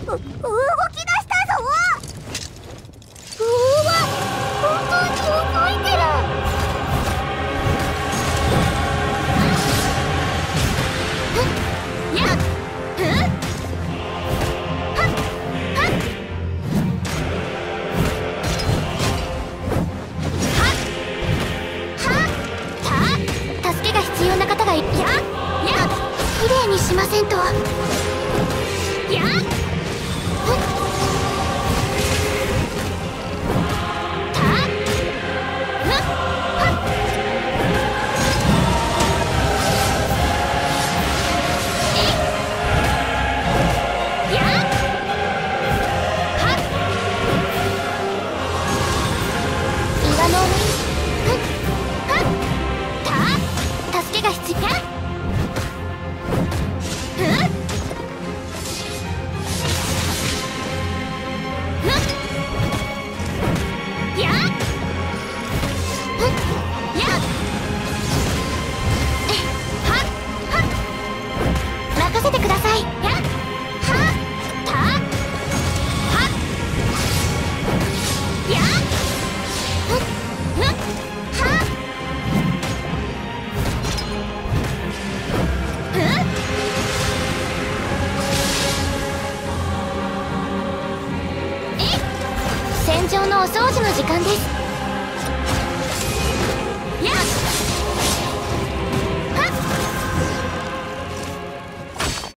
したぞ。うわ、本当に動いてる。やっ助けが必要な方がいやきれいにしませんと。やっ助けが必要。任せてください。戦場のお掃除の時間です。